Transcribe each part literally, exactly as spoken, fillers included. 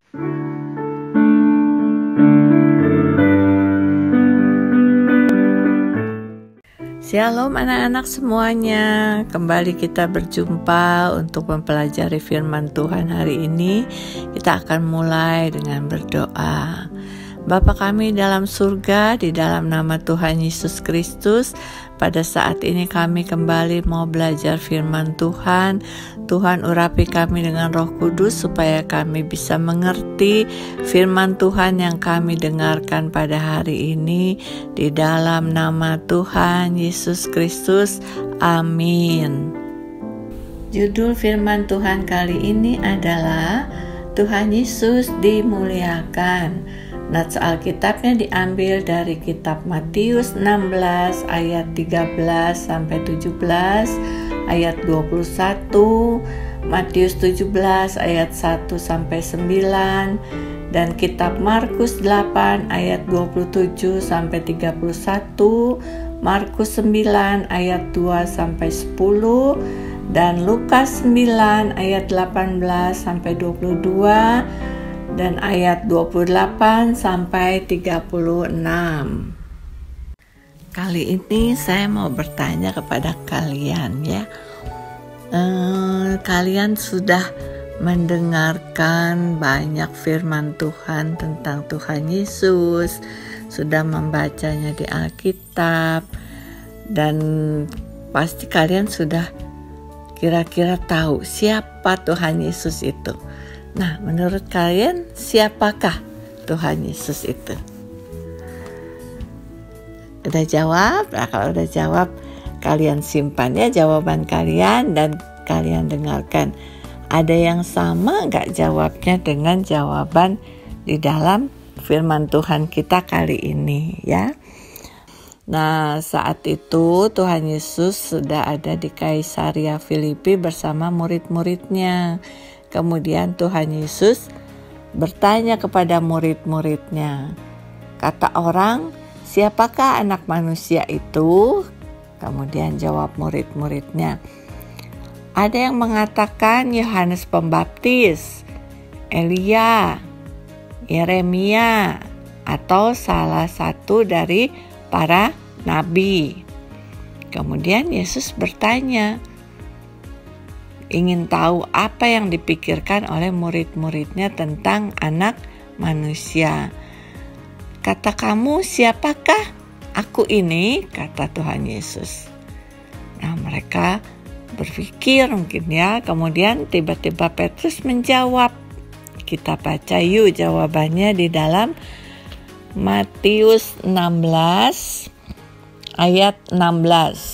Shalom anak-anak semuanya, kembali kita berjumpa untuk mempelajari firman Tuhan hari ini. Kita akan mulai dengan berdoa. Bapa kami dalam surga, di dalam nama Tuhan Yesus Kristus, pada saat ini kami kembali mau belajar firman Tuhan. Tuhan urapi kami dengan Roh Kudus supaya kami bisa mengerti firman Tuhan yang kami dengarkan pada hari ini. Di dalam nama Tuhan Yesus Kristus, amin. Judul firman Tuhan kali ini adalah Tuhan Yesus dimuliakan. Nats Alkitabnya diambil dari kitab Matius enam belas ayat tiga belas sampai tujuh belas, ayat dua puluh satu, Matius tujuh belas ayat satu sampai sembilan, dan kitab Markus delapan ayat dua puluh tujuh sampai tiga puluh satu, Markus sembilan ayat dua sampai sepuluh, dan Lukas sembilan ayat delapan belas sampai dua puluh dua, dan ayat dua puluh delapan sampai tiga puluh enam. Kali ini saya mau bertanya kepada kalian ya. Eh, kalian sudah mendengarkan banyak firman Tuhan tentang Tuhan Yesus, sudah membacanya di Alkitab, dan pasti kalian sudah kira-kira tahu siapa Tuhan Yesus itu. Nah, menurut kalian siapakah Tuhan Yesus itu? Udah jawab? Nah, kalau udah jawab, kalian simpan ya jawaban kalian dan kalian dengarkan. Ada yang sama gak jawabnya dengan jawaban di dalam firman Tuhan kita kali ini ya? Nah, saat itu Tuhan Yesus sudah ada di Kaisaria Filipi bersama murid-muridnya. Kemudian Tuhan Yesus bertanya kepada murid-muridnya, kata orang, siapakah anak manusia itu? Kemudian jawab murid-muridnya, ada yang mengatakan Yohanes Pembaptis, Elia, Yeremia, atau salah satu dari para nabi. Kemudian Yesus bertanya, ingin tahu apa yang dipikirkan oleh murid-muridnya tentang anak manusia. Kata kamu, siapakah aku ini? Kata Tuhan Yesus. Nah, mereka berpikir mungkin ya. Kemudian tiba-tiba Petrus menjawab. Kita baca yuk jawabannya di dalam Matius enam belas ayat enam belas.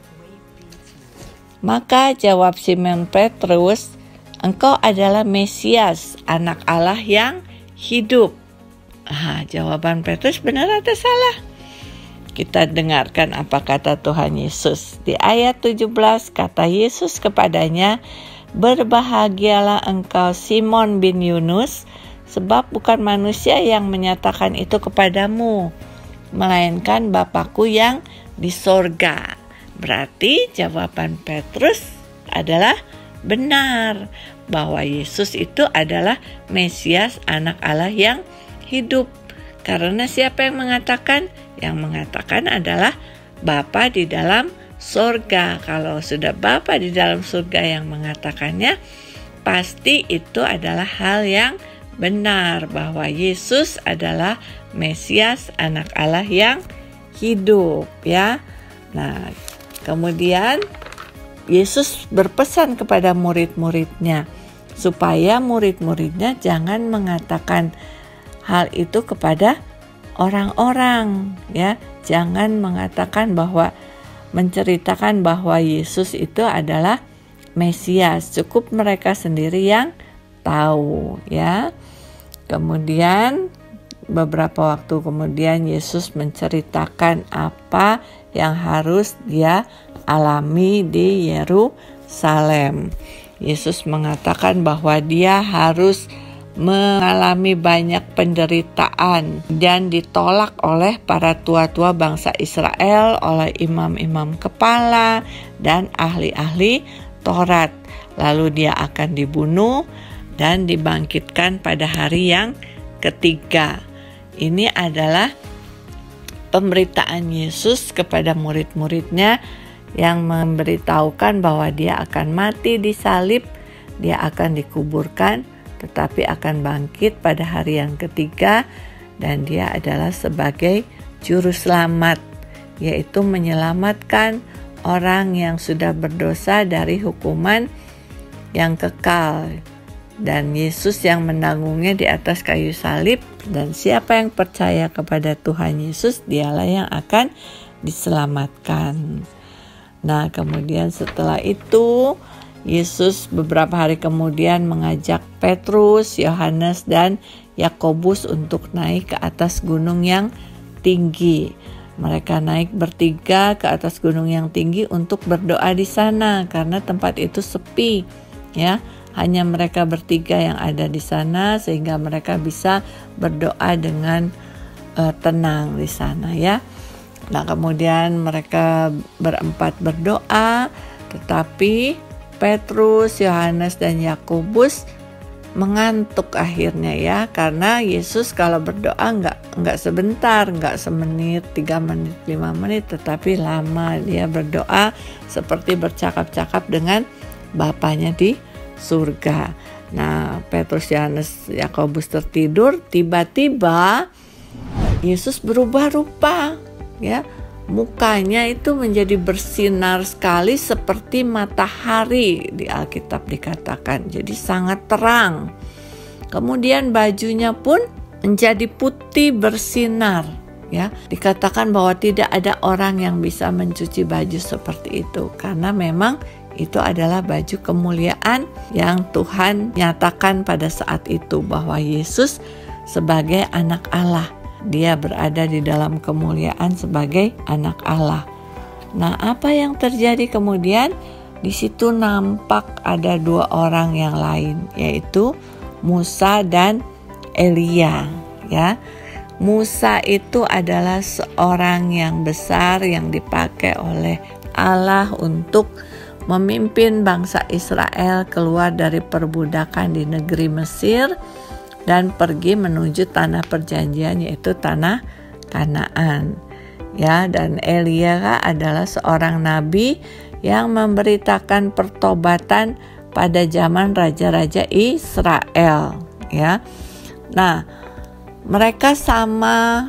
Maka jawab Simon Petrus, engkau adalah Mesias, anak Allah yang hidup. Ah, jawaban Petrus benar atau salah? Kita dengarkan apa kata Tuhan Yesus. Di ayat tujuh belas kata Yesus kepadanya, berbahagialah engkau Simon bin Yunus, sebab bukan manusia yang menyatakan itu kepadamu, melainkan Bapa-Ku yang di sorga. Berarti jawaban Petrus adalah benar, bahwa Yesus itu adalah Mesias, anak Allah yang hidup. Karena siapa yang mengatakan? Yang mengatakan adalah Bapa di dalam sorga. Kalau sudah Bapa di dalam surga yang mengatakannya, pasti itu adalah hal yang benar, bahwa Yesus adalah Mesias, anak Allah yang hidup ya. Nah, kemudian Yesus berpesan kepada murid-muridnya supaya murid-muridnya jangan mengatakan hal itu kepada orang-orang ya. Jangan mengatakan bahwa menceritakan bahwa Yesus itu adalah Mesias. Cukup mereka sendiri yang tahu ya. Kemudian beberapa waktu kemudian Yesus menceritakan apa yang harus dia alami di Yerusalem. Yesus mengatakan bahwa dia harus mengalami banyak penderitaan dan ditolak oleh para tua-tua bangsa Israel, oleh imam-imam kepala dan ahli-ahli Taurat. Lalu dia akan dibunuh dan dibangkitkan pada hari yang ketiga. Ini adalah pemberitaan Yesus kepada murid-muridnya yang memberitahukan bahwa dia akan mati di salib, dia akan dikuburkan, tetapi akan bangkit pada hari yang ketiga, dan dia adalah sebagai juru selamat, yaitu menyelamatkan orang yang sudah berdosa dari hukuman yang kekal. Dan Yesus yang menanggungnya di atas kayu salib, dan siapa yang percaya kepada Tuhan Yesus, dialah yang akan diselamatkan. Nah, kemudian setelah itu Yesus beberapa hari kemudian mengajak Petrus, Yohanes, dan Yakobus untuk naik ke atas gunung yang tinggi. Mereka naik bertiga ke atas gunung yang tinggi untuk berdoa di sana karena tempat itu sepi, ya. Hanya mereka bertiga yang ada di sana sehingga mereka bisa berdoa dengan uh, tenang di sana, ya. Nah, kemudian mereka berempat berdoa, tetapi Petrus, Yohanes, dan Yakobus mengantuk akhirnya, ya, karena Yesus kalau berdoa nggak nggak sebentar, nggak semenit, tiga menit, lima menit, tetapi lama. Dia berdoa seperti bercakap-cakap dengan Bapanya di surga. Nah, Petrus, Yohanes, Yakobus tertidur. Tiba-tiba Yesus berubah rupa, ya. Mukanya itu menjadi bersinar sekali seperti matahari, di Alkitab dikatakan. Jadi sangat terang. Kemudian bajunya pun menjadi putih bersinar, ya. Dikatakan bahwa tidak ada orang yang bisa mencuci baju seperti itu karena memang itu adalah baju kemuliaan yang Tuhan nyatakan pada saat itu, bahwa Yesus sebagai anak Allah. Dia berada di dalam kemuliaan sebagai anak Allah. Nah, apa yang terjadi kemudian? Di situ nampak ada dua orang yang lain, yaitu Musa dan Elia, ya. Musa itu adalah seorang yang besar yang dipakai oleh Allah untuk memimpin bangsa Israel keluar dari perbudakan di negeri Mesir dan pergi menuju tanah perjanjian, yaitu tanah Kanaan, ya. Dan Elia adalah seorang nabi yang memberitakan pertobatan pada zaman raja-raja Israel, ya. Nah, mereka sama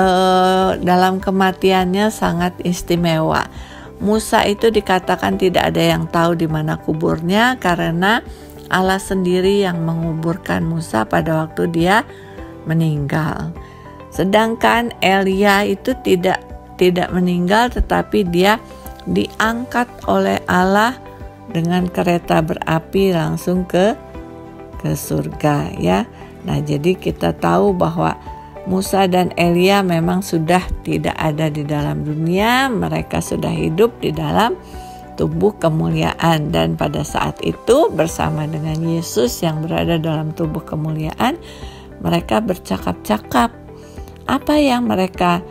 eh, dalam kematiannya sangat istimewa. Musa itu dikatakan tidak ada yang tahu di mana kuburnya karena Allah sendiri yang menguburkan Musa pada waktu dia meninggal. Sedangkan Elia itu tidak tidak meninggal, tetapi dia diangkat oleh Allah dengan kereta berapi langsung ke ke surga, ya. Nah, jadi kita tahu bahwa Musa dan Elia memang sudah tidak ada di dalam dunia, mereka sudah hidup di dalam tubuh kemuliaan, dan pada saat itu bersama dengan Yesus yang berada dalam tubuh kemuliaan, mereka bercakap-cakap. Apa yang mereka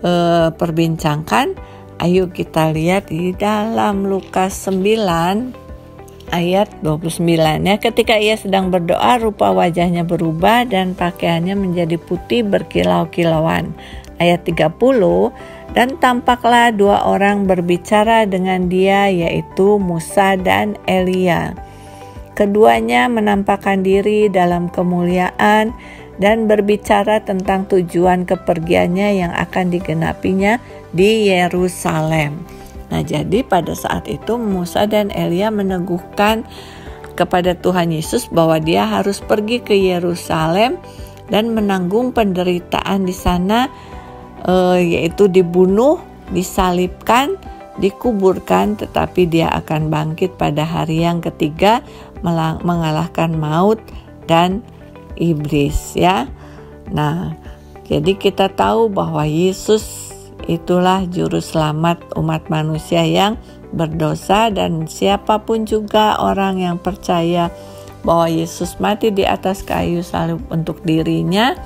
e, perbincangkan? Ayo kita lihat di dalam Lukas sembilan ayat dua puluh sembilan, ya. Ketika ia sedang berdoa, rupa wajahnya berubah dan pakaiannya menjadi putih berkilau-kilauan. Ayat tiga puluh, dan tampaklah dua orang berbicara dengan dia, yaitu Musa dan Elia. Keduanya menampakkan diri dalam kemuliaan dan berbicara tentang tujuan kepergiannya yang akan digenapinya di Yerusalem. Nah, jadi pada saat itu Musa dan Elia meneguhkan kepada Tuhan Yesus bahwa dia harus pergi ke Yerusalem dan menanggung penderitaan di sana, eh, yaitu dibunuh, disalibkan, dikuburkan, tetapi dia akan bangkit pada hari yang ketiga mengalahkan maut dan iblis, ya. Nah, jadi kita tahu bahwa Yesus itulah juru selamat umat manusia yang berdosa, dan siapapun juga orang yang percaya bahwa Yesus mati di atas kayu salib untuk dirinya.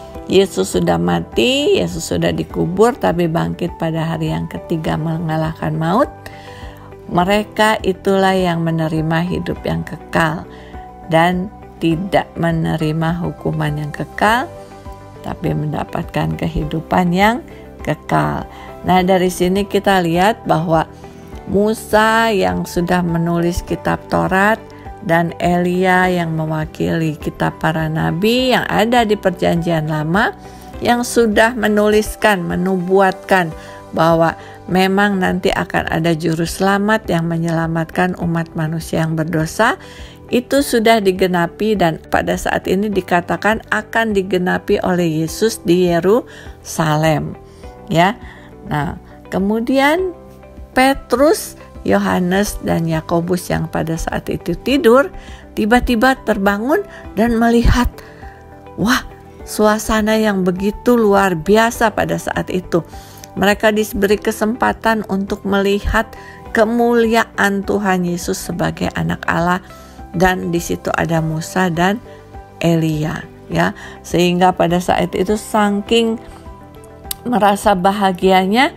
Yesus sudah mati, Yesus sudah dikubur, tapi bangkit pada hari yang ketiga mengalahkan maut. Mereka itulah yang menerima hidup yang kekal, dan tidak menerima hukuman yang kekal, tapi mendapatkan kehidupan yang kekal. Nah, dari sini kita lihat bahwa Musa yang sudah menulis kitab Taurat dan Elia yang mewakili kitab para nabi yang ada di Perjanjian Lama, yang sudah menuliskan, menubuatkan bahwa memang nanti akan ada juru selamat yang menyelamatkan umat manusia yang berdosa, itu sudah digenapi dan pada saat ini dikatakan akan digenapi oleh Yesus di Yerusalem. Ya. Nah, kemudian Petrus, Yohanes dan Yakobus yang pada saat itu tidur, tiba-tiba terbangun dan melihat, wah, suasana yang begitu luar biasa pada saat itu. Mereka diberi kesempatan untuk melihat kemuliaan Tuhan Yesus sebagai anak Allah, dan di situ ada Musa dan Elia, ya. Sehingga pada saat itu saking merasa bahagianya,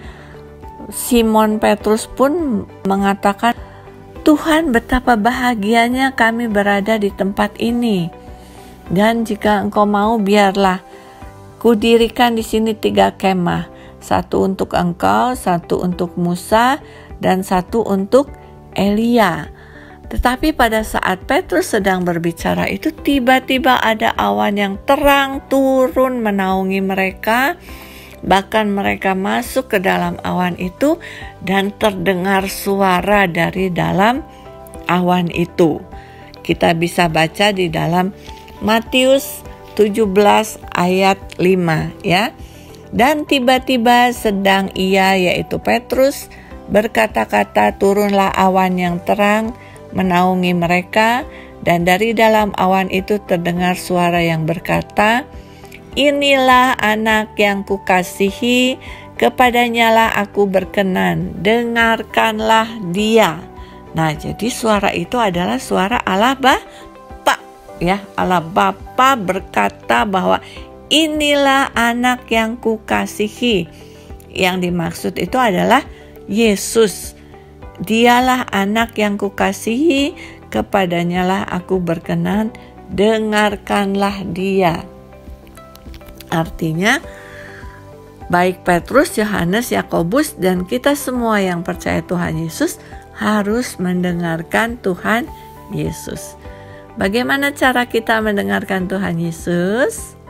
Simon Petrus pun mengatakan, "Tuhan, betapa bahagianya kami berada di tempat ini. Dan jika Engkau mau, biarlah kudirikan di sini tiga kemah, satu untuk Engkau, satu untuk Musa, dan satu untuk Elia." Tetapi pada saat Petrus sedang berbicara itu, tiba-tiba ada awan yang terang turun menaungi mereka. Bahkan mereka masuk ke dalam awan itu dan terdengar suara dari dalam awan itu. Kita bisa baca di dalam Matius tujuh belas ayat lima, ya. Dan tiba-tiba sedang ia, yaitu Petrus, berkata-kata, turunlah awan yang terang menaungi mereka, dan dari dalam awan itu terdengar suara yang berkata, "Inilah anak yang kukasihi, kepadanyalah aku berkenan, dengarkanlah dia." Nah, jadi suara itu adalah suara Allah Bapa, ya. Allah Bapa berkata bahwa inilah anak yang kukasihi. Yang dimaksud itu adalah Yesus. Dialah anak yang kukasihi, kepadanyalah aku berkenan, dengarkanlah dia. Artinya, baik Petrus, Yohanes, Yakobus, dan kita semua yang percaya Tuhan Yesus harus mendengarkan Tuhan Yesus. Bagaimana cara kita mendengarkan Tuhan Yesus?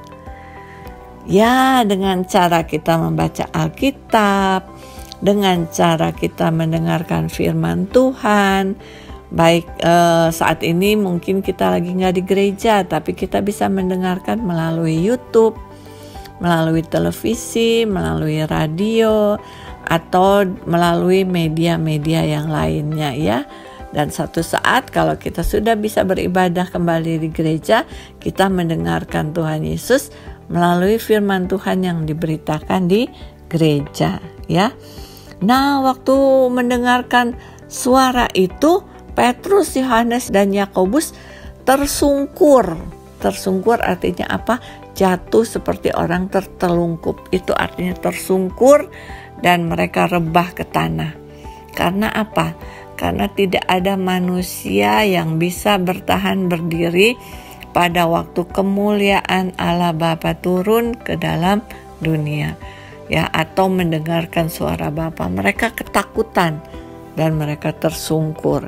Ya, dengan cara kita membaca Alkitab, dengan cara kita mendengarkan firman Tuhan. Baik eh, saat ini mungkin kita lagi nggak di gereja, tapi kita bisa mendengarkan melalui YouTube, melalui televisi, melalui radio, atau melalui media-media yang lainnya, ya. Dan satu saat kalau kita sudah bisa beribadah kembali di gereja, kita mendengarkan Tuhan Yesus melalui firman Tuhan yang diberitakan di gereja, ya. Nah, waktu mendengarkan suara itu, Petrus, Yohanes, dan Yakobus tersungkur. Tersungkur artinya apa? Jatuh seperti orang tertelungkup. Itu artinya tersungkur dan mereka rebah ke tanah. Karena apa? Karena tidak ada manusia yang bisa bertahan berdiri pada waktu kemuliaan Allah Bapa turun ke dalam dunia, ya, atau mendengarkan suara Bapa. Mereka ketakutan dan mereka tersungkur.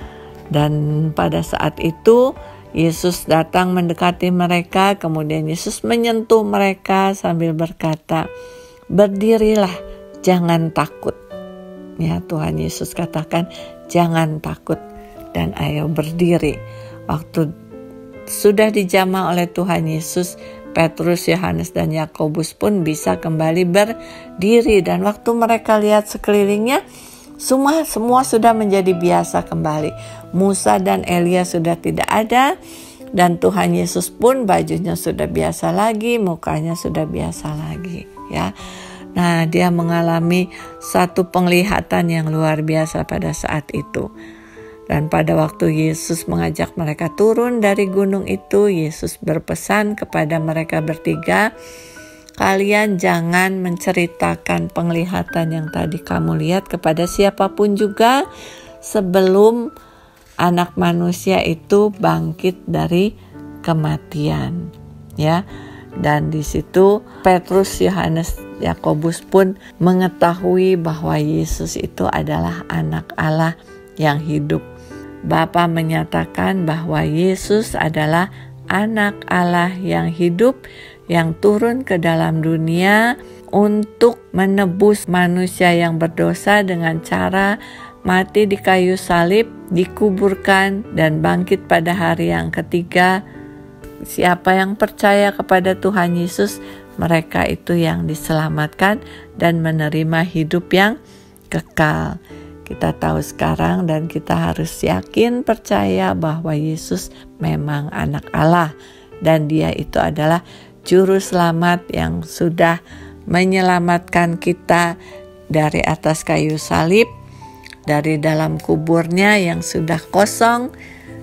Dan pada saat itu Yesus datang mendekati mereka, kemudian Yesus menyentuh mereka sambil berkata, "Berdirilah, jangan takut." Ya, Tuhan Yesus katakan, "Jangan takut dan ayo berdiri." Waktu sudah dijamah oleh Tuhan Yesus, Petrus, Yohanes, dan Yakobus pun bisa kembali berdiri. Dan waktu mereka lihat sekelilingnya, semua semua sudah menjadi biasa kembali. Musa dan Elia sudah tidak ada, dan Tuhan Yesus pun bajunya sudah biasa lagi, mukanya sudah biasa lagi, ya. Nah, dia mengalami satu penglihatan yang luar biasa pada saat itu. Dan pada waktu Yesus mengajak mereka turun dari gunung itu, Yesus berpesan kepada mereka bertiga, "Kalian jangan menceritakan penglihatan yang tadi kamu lihat kepada siapapun juga sebelum Anak Manusia itu bangkit dari kematian, ya. Dan di situ Petrus, Yohanes, Yakobus pun mengetahui bahwa Yesus itu adalah anak Allah yang hidup. Bapa menyatakan bahwa Yesus adalah anak Allah yang hidup, yang turun ke dalam dunia untuk menebus manusia yang berdosa dengan cara mati di kayu salib, dikuburkan, dan bangkit pada hari yang ketiga. Siapa yang percaya kepada Tuhan Yesus, mereka itu yang diselamatkan dan menerima hidup yang kekal. Kita tahu sekarang dan kita harus yakin percaya bahwa Yesus memang anak Allah dan Dia itu adalah juru selamat yang sudah menyelamatkan kita dari atas kayu salib, dari dalam kuburnya yang sudah kosong.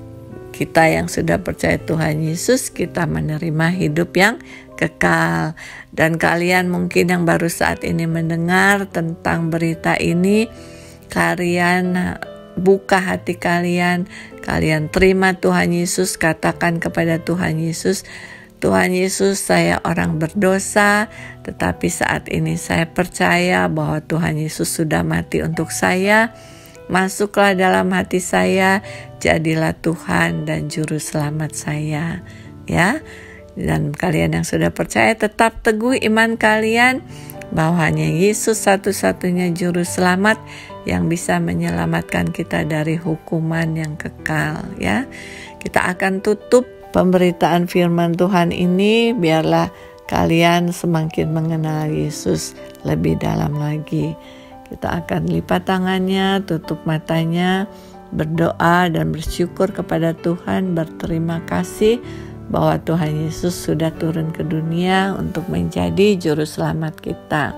Kita yang sudah percaya Tuhan Yesus, kita menerima hidup yang kekal. Dan kalian mungkin yang baru saat ini mendengar tentang berita ini, kalian buka hati kalian, kalian terima Tuhan Yesus, katakan kepada Tuhan Yesus, Tuhan Yesus, saya orang berdosa, tetapi saat ini saya percaya bahwa Tuhan Yesus sudah mati untuk saya. Masuklah dalam hati saya, jadilah Tuhan dan juru selamat saya, ya. Dan kalian yang sudah percaya, tetap teguh iman kalian bahwa hanya Yesus satu-satunya juru selamat yang bisa menyelamatkan kita dari hukuman yang kekal, ya. Kita akan tutup pemberitaan firman Tuhan ini, biarlah kalian semakin mengenal Yesus lebih dalam lagi. Kita akan lipat tangannya, tutup matanya, berdoa dan bersyukur kepada Tuhan, berterima kasih bahwa Tuhan Yesus sudah turun ke dunia untuk menjadi juru selamat kita.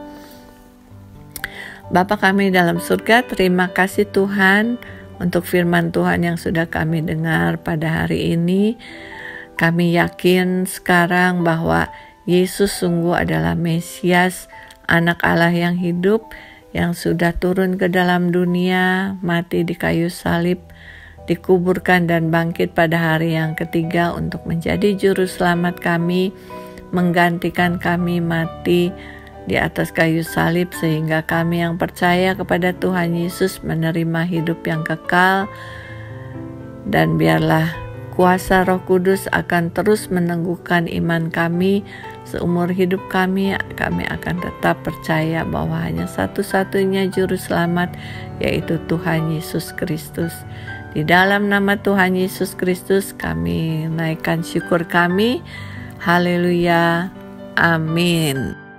Bapa kami dalam surga, terima kasih Tuhan untuk firman Tuhan yang sudah kami dengar pada hari ini. Kami yakin sekarang bahwa Yesus sungguh adalah Mesias, anak Allah yang hidup, yang sudah turun ke dalam dunia, mati di kayu salib, dikuburkan dan bangkit pada hari yang ketiga untuk menjadi juru selamat kami, menggantikan kami mati di atas kayu salib sehingga kami yang percaya kepada Tuhan Yesus menerima hidup yang kekal. Dan biarlah kuasa Roh Kudus akan terus meneguhkan iman kami. Seumur hidup kami, kami akan tetap percaya bahwa hanya satu-satunya juru selamat, yaitu Tuhan Yesus Kristus. Di dalam nama Tuhan Yesus Kristus kami naikkan syukur kami. Haleluya. Amin.